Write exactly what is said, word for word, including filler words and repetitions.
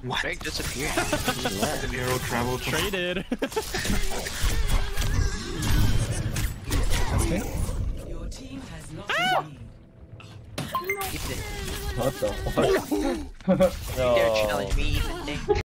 What? Greg disappeared. An arrow traveled. Traded. Okay. Your team has not Ah! Ethan, What the fuck? you dare No. challenge me, Ethan.